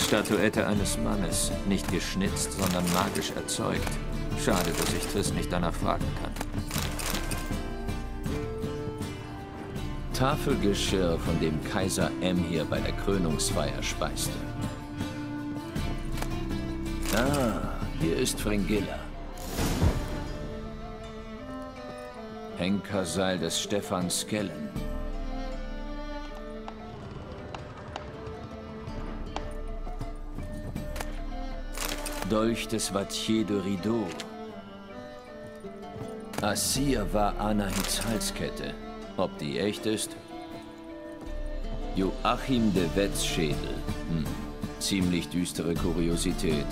Statuette eines Mannes, nicht geschnitzt, sondern magisch erzeugt. Schade, dass ich Triss nicht danach fragen kann. Tafelgeschirr, von dem Kaiser Emhyr bei der Krönungsfeier speiste. Ah, hier ist Fringilla. Henkerseil des Stefan Skellen. Dolch des Vattier de Rideau. Assir war Anahits Halskette. Ob die echt ist? Joachim de Wetz Schädel. Ziemlich düstere Kuriosität.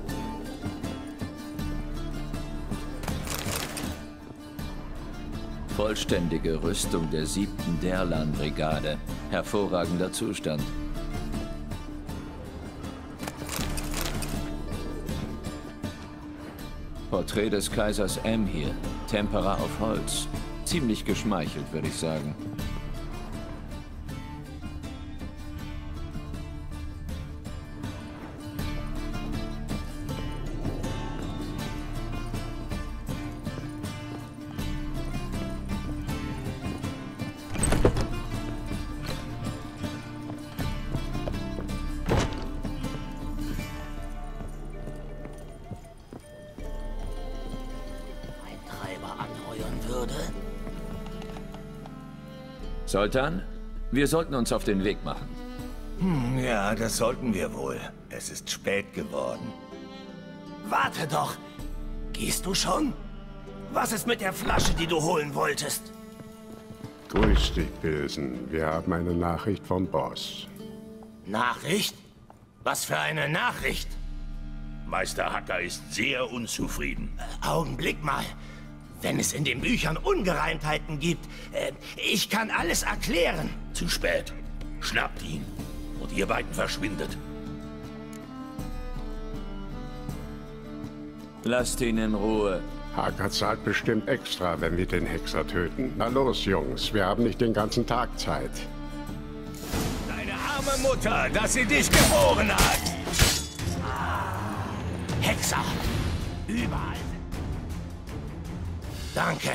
Vollständige Rüstung der 7. Derlan-Brigade. Hervorragender Zustand. Porträt des Kaisers Emhyr. Tempera auf Holz. Ziemlich geschmeichelt, würde ich sagen. Sultan, wir sollten uns auf den Weg machen. Ja, das sollten wir wohl. Es ist spät geworden. Warte doch! Gehst du schon? Was ist mit der Flasche, die du holen wolltest? Grüß dich, Pilsen. Wir haben eine Nachricht vom Boss. Nachricht? Was für eine Nachricht? Meister Hacker ist sehr unzufrieden. Augenblick mal. Wenn es in den Büchern Ungereimtheiten gibt, ich kann alles erklären. Zu spät. Schnappt ihn. Und ihr beiden verschwindet. Lasst ihn in Ruhe. Hacker zahlt bestimmt extra, wenn wir den Hexer töten. Na los, Jungs. Wir haben nicht den ganzen Tag Zeit. Deine arme Mutter, dass sie dich geboren hat! Hexer! Überall! Danke.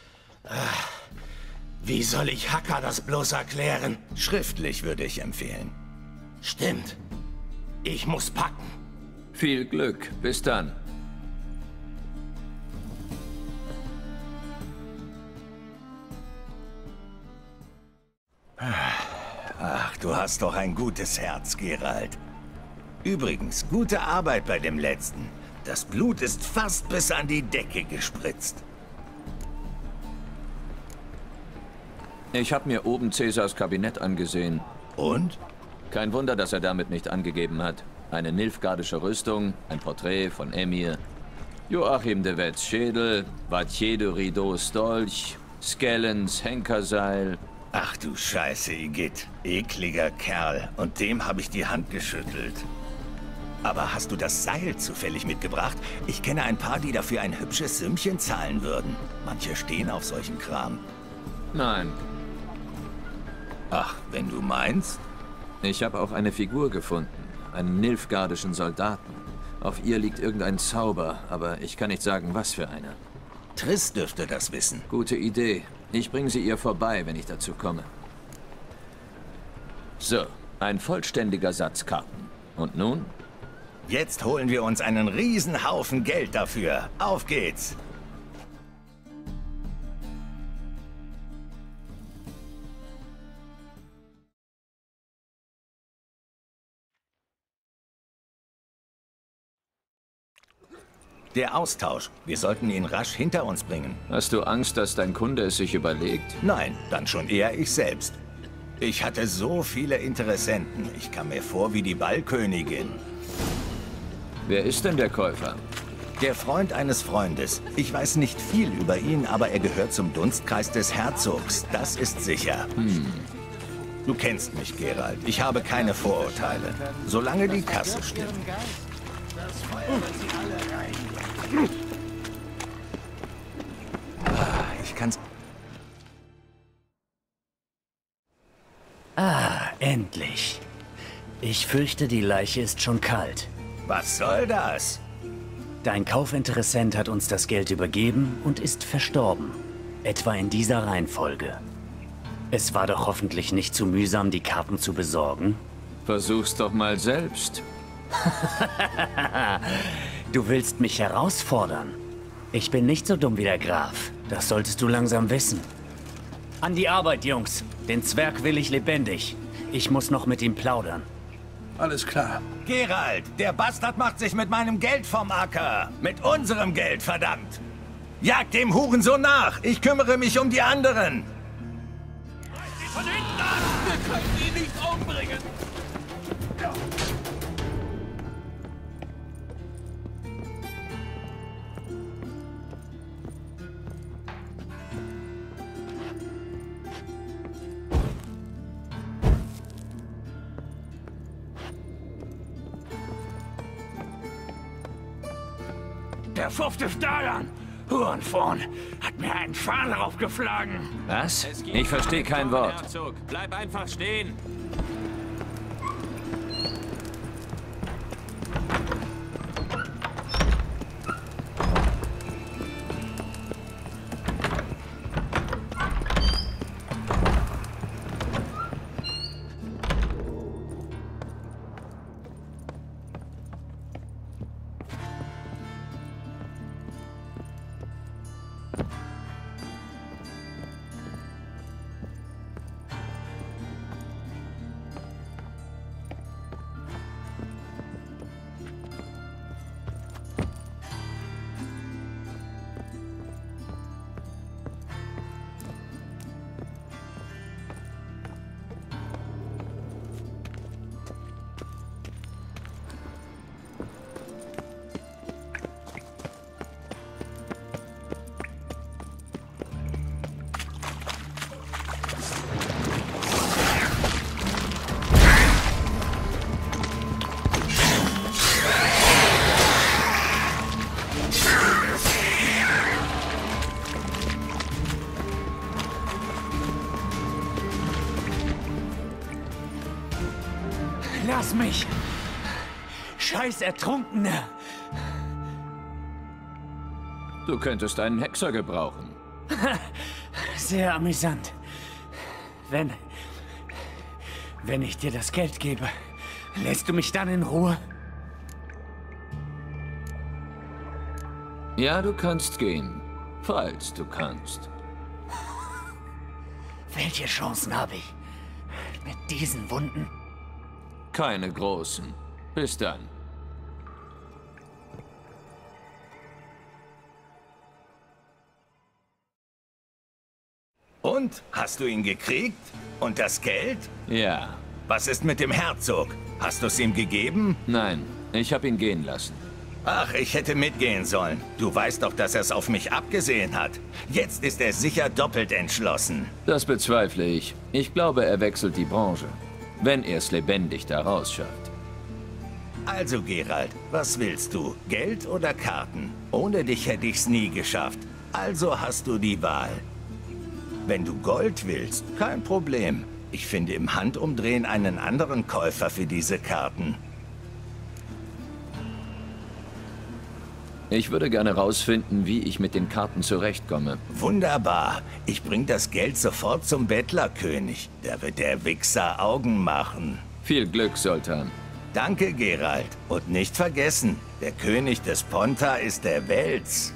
Wie soll ich Hacker das bloß erklären? Schriftlich würde ich empfehlen. Stimmt. Ich muss packen. Viel Glück. Bis dann. Ach, du hast doch ein gutes Herz, Geralt. Übrigens, gute Arbeit bei dem letzten. Das Blut ist fast bis an die Decke gespritzt. Ich habe mir oben Cäsars Kabinett angesehen. Und? Kein Wunder, dass er damit nicht angegeben hat. Eine nilfgaardische Rüstung, ein Porträt von Emhyr, Joachim de Wetz Schädel, Vattier de Rideaus Dolch, Skellens Henkerseil. Ach du Scheiße, Igitt. Ekliger Kerl. Und dem habe ich die Hand geschüttelt. Aber hast du das Seil zufällig mitgebracht? Ich kenne ein paar, die dafür ein hübsches Sümmchen zahlen würden. Manche stehen auf solchen Kram. Nein. Ach, wenn du meinst? Ich habe auch eine Figur gefunden. Einen nilfgaardischen Soldaten. Auf ihr liegt irgendein Zauber, aber ich kann nicht sagen, was für einer. Triss dürfte das wissen. Gute Idee. Ich bringe sie ihr vorbei, wenn ich dazu komme. So, ein vollständiger Satz Karten. Und nun? Jetzt holen wir uns einen Riesenhaufen Geld dafür. Auf geht's! Der Austausch. Wir sollten ihn rasch hinter uns bringen. Hast du Angst, dass dein Kunde es sich überlegt? Nein, dann schon eher ich selbst. Ich hatte so viele Interessenten. Ich kam mir vor wie die Ballkönigin. Wer ist denn der Käufer? Der Freund eines Freundes. Ich weiß nicht viel über ihn, aber er gehört zum Dunstkreis des Herzogs. Das ist sicher. Du kennst mich, Geralt. Ich habe keine Vorurteile. Solange die Kasse stimmt. Ich kann's... Endlich. Ich fürchte, die Leiche ist schon kalt. Was soll das? Dein Kaufinteressent hat uns das Geld übergeben und ist verstorben. Etwa in dieser Reihenfolge. Es war doch hoffentlich nicht zu mühsam, die Karten zu besorgen. Versuch's doch mal selbst. Du willst mich herausfordern. Ich bin nicht so dumm wie der Graf. Das solltest du langsam wissen. An die Arbeit, Jungs. Den Zwerg will ich lebendig. Ich muss noch mit ihm plaudern. Alles klar. Geralt, der Bastard macht sich mit meinem Geld vom Acker. Mit unserem Geld, verdammt. Jagt dem Hurensohn nach. Ich kümmere mich um die anderen. Von hinten an! Wir können ihn nicht umbringen! Der fufte Steuern! Hurensohn hat mir einen Pfahl draufgeschlagen. Was? Ich verstehe kein Wort. Herzog, bleib einfach stehen! Lass mich! Scheiß Ertrunkener! Du könntest einen Hexer gebrauchen. Sehr amüsant. Wenn ich dir das Geld gebe, lässt du mich dann in Ruhe? Ja, du kannst gehen. Falls du kannst. Welche Chancen habe ich? Mit diesen Wunden? Keine großen. Bis dann. Und? Hast du ihn gekriegt? Und das Geld? Ja. Was ist mit dem Herzog? Hast du es ihm gegeben? Nein, ich habe ihn gehen lassen. Ach, ich hätte mitgehen sollen. Du weißt doch, dass er es auf mich abgesehen hat. Jetzt ist er sicher doppelt entschlossen. Das bezweifle ich. Ich glaube, er wechselt die Branche. Wenn er es lebendig da rausschafft. Also, Geralt, was willst du? Geld oder Karten? Ohne dich hätte ich's nie geschafft. Also hast du die Wahl. Wenn du Gold willst, kein Problem. Ich finde im Handumdrehen einen anderen Käufer für diese Karten. Ich würde gerne rausfinden, wie ich mit den Karten zurechtkomme. Wunderbar. Ich bring das Geld sofort zum Bettlerkönig. Da wird der Wichser Augen machen. Viel Glück, Sultan. Danke, Geralt. Und nicht vergessen, der König des Ponta ist der Wels.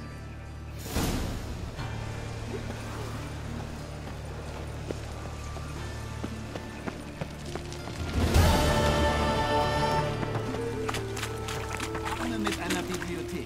Mit einer Bibliothek.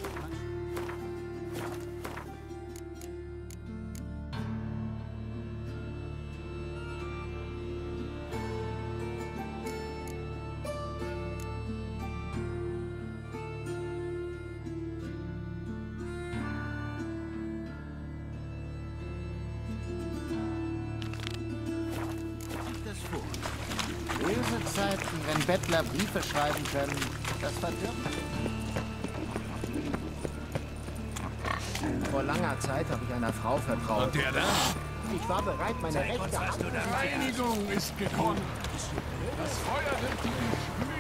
Böse Zeiten, wenn Bettler Briefe schreiben können, das verdirbt. Vor langer Zeit habe ich einer Frau vertraut. Und der da? Ich war bereit, meine rechte Hand... Reinigung ist gekommen. Das Feuer wird dich spüren.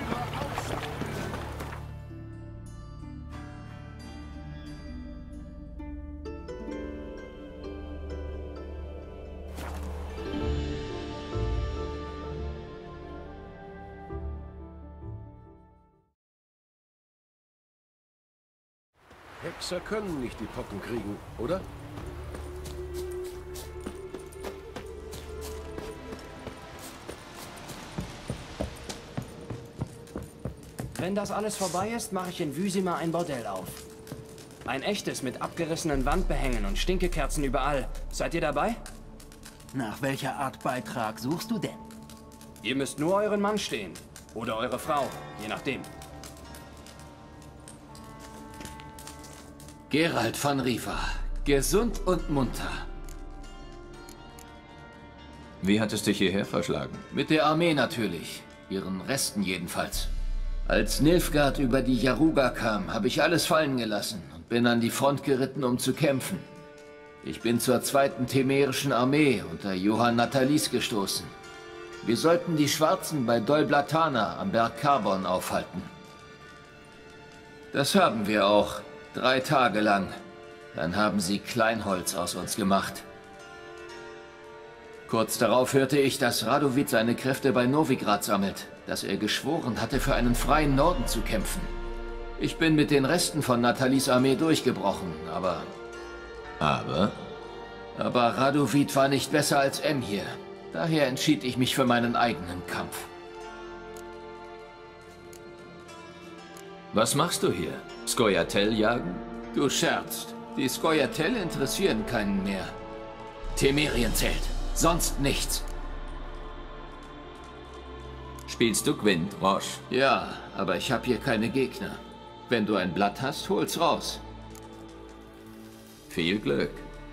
Hexer können nicht die Pocken kriegen, oder? Wenn das alles vorbei ist, mache ich in Wüsima ein Bordell auf. Ein echtes mit abgerissenen Wandbehängen und Stinkekerzen überall. Seid ihr dabei? Nach welcher Art Beitrag suchst du denn? Ihr müsst nur euren Mann stehen. Oder eure Frau, je nachdem. Geralt von Riva. Gesund und munter. Wie hat es dich hierher verschlagen? Mit der Armee natürlich. Ihren Resten jedenfalls. Als Nilfgaard über die Yaruga kam, habe ich alles fallen gelassen und bin an die Front geritten, um zu kämpfen. Ich bin zur 2. Temerischen Armee unter Johann Natalis gestoßen. Wir sollten die Schwarzen bei Dol Blatana am Berg Karbon aufhalten. Das haben wir auch. 3 Tage lang. Dann haben sie Kleinholz aus uns gemacht. Kurz darauf hörte ich, dass Radovid seine Kräfte bei Novigrad sammelt, dass er geschworen hatte, für einen freien Norden zu kämpfen. Ich bin mit den Resten von Natalis Armee durchgebrochen, aber... Aber Radovid war nicht besser als Emhyr. Daher entschied ich mich für meinen eigenen Kampf. Was machst du hier? Scoia'tael jagen? Du scherzt. Die Scoia'tael interessieren keinen mehr. Temerien zählt. Sonst nichts. Spielst du Gwent, Roche? Ja, aber ich habe hier keine Gegner. Wenn du ein Blatt hast, hol's raus. Viel Glück.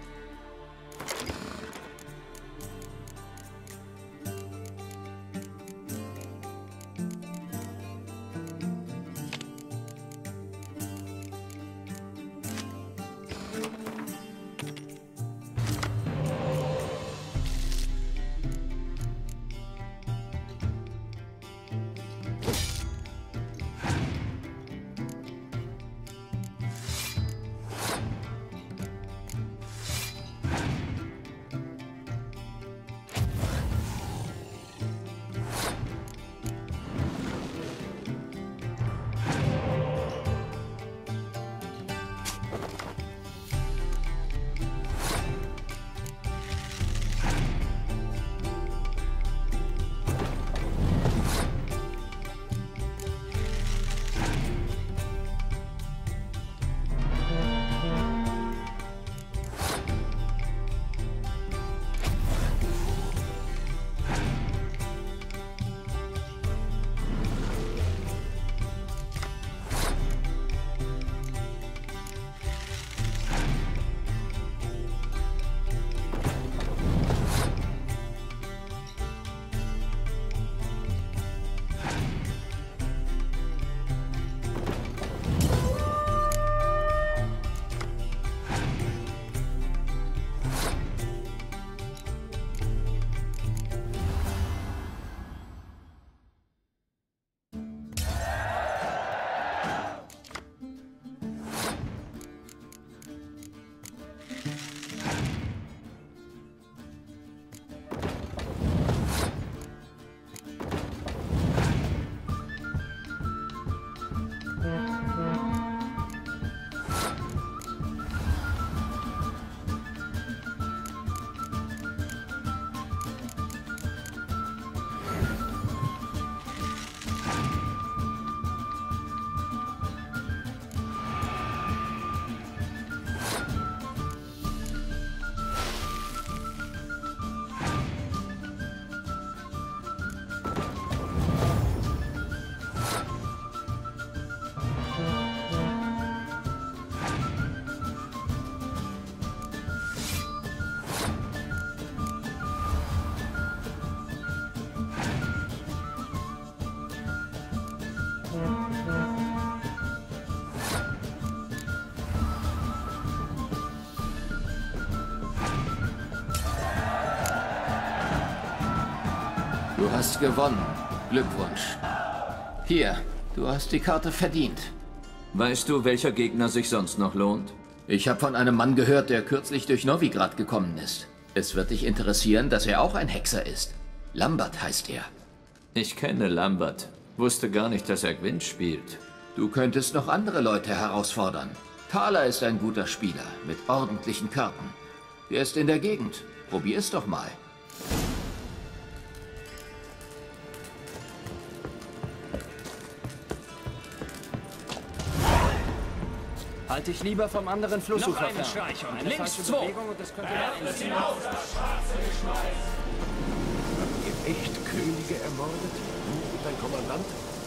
Du hast gewonnen. Glückwunsch. Hier, du hast die Karte verdient. Weißt du, welcher Gegner sich sonst noch lohnt? Ich habe von einem Mann gehört, der kürzlich durch Novigrad gekommen ist. Es wird dich interessieren, dass er auch ein Hexer ist. Lambert heißt er. Ich kenne Lambert. Wusste gar nicht, dass er Gwent spielt. Du könntest noch andere Leute herausfordern. Thaler ist ein guter Spieler mit ordentlichen Karten. Der ist in der Gegend. Probier's doch mal. Halt dich lieber vom anderen Flussufer Noch einen fern. Streich und Eine links falsche 2. Bewegung und das könnte Werfen Sie aus das schwarze Geschmeiß. Habt ihr echt Könige ermordet? Du und dein Kommandant?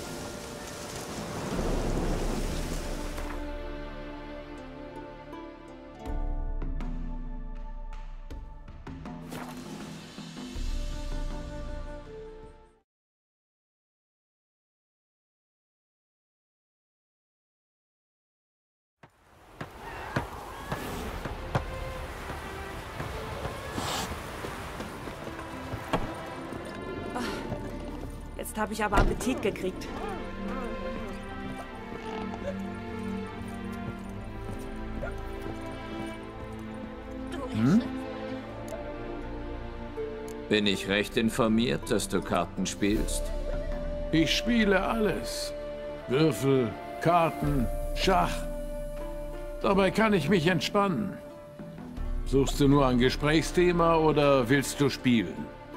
Jetzt habe ich aber Appetit gekriegt. Bin ich recht informiert, dass du Karten spielst? Ich spiele alles. Würfel, Karten, Schach. Dabei kann ich mich entspannen. Suchst du nur ein Gesprächsthema oder willst du spielen?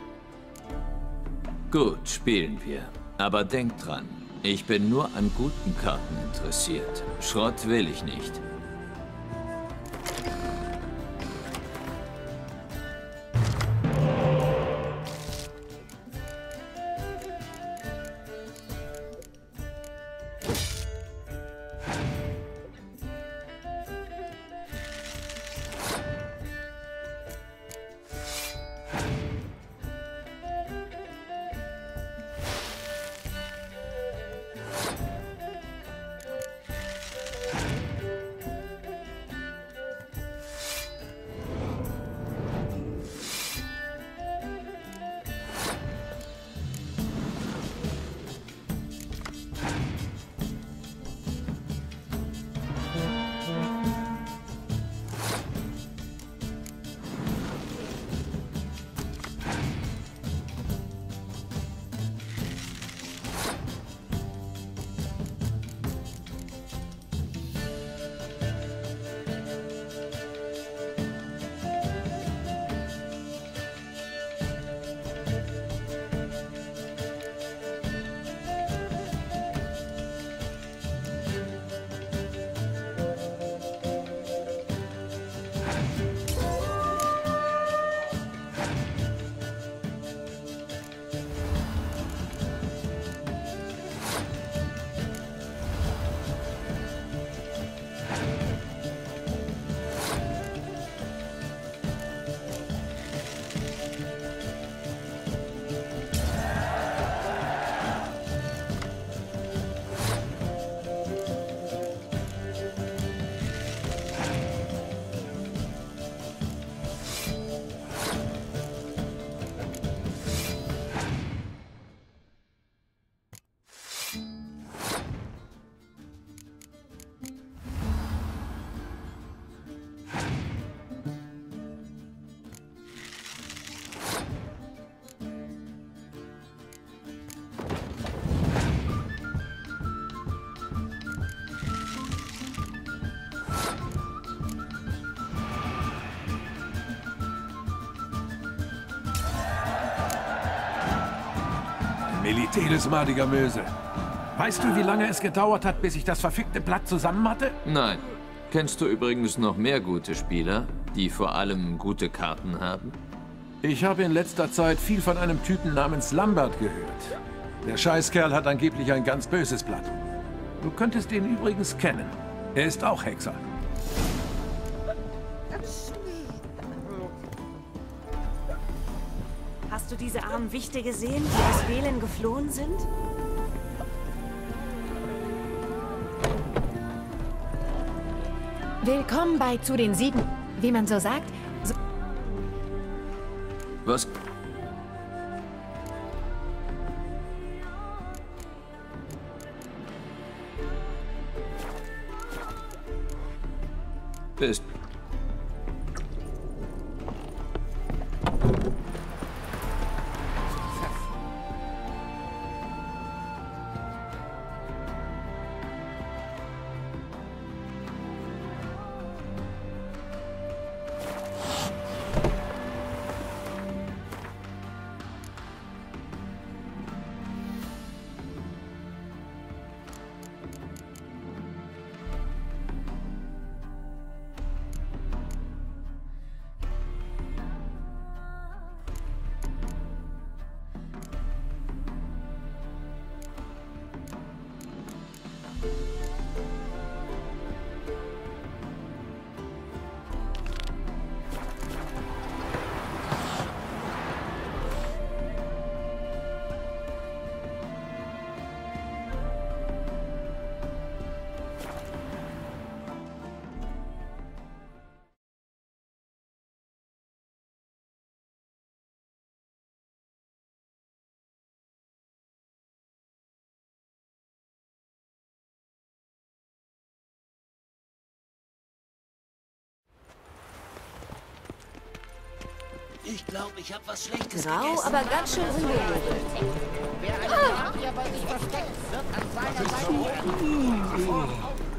Gut, spielen wir. Aber denk dran, ich bin nur an guten Karten interessiert. Schrott will ich nicht. Meliteles madiger Möse. Weißt du, wie lange es gedauert hat, bis ich das verfickte Blatt zusammen hatte? Nein. Kennst du übrigens noch mehr gute Spieler, die vor allem gute Karten haben? Ich habe in letzter Zeit viel von einem Typen namens Lambert gehört. Der Scheißkerl hat angeblich ein ganz böses Blatt. Du könntest ihn übrigens kennen. Er ist auch Hexer. Hast du diese armen Wichte gesehen, die aus Velen geflohen sind? Willkommen bei Zu den Sieben. Wie man so sagt. Was? Bist. Ich glaube, ich habe was Schlechtes Grau, gegessen. aber ganz schön ungehobelt. Wer einen Magier bei sich versteckt, wird an seiner Seite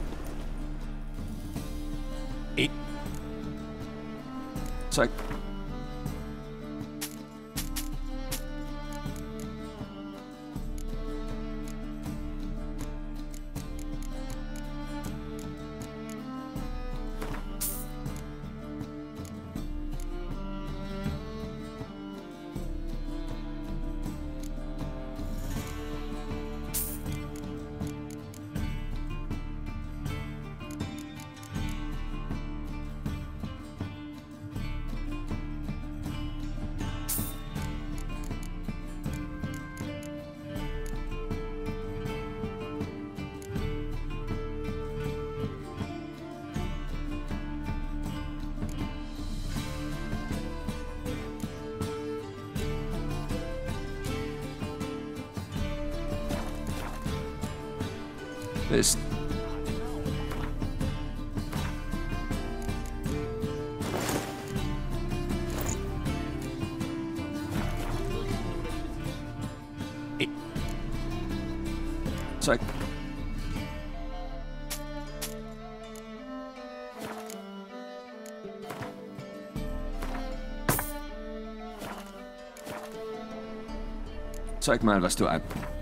Zeig. Ist. Zeig. Zeig mal, was du an.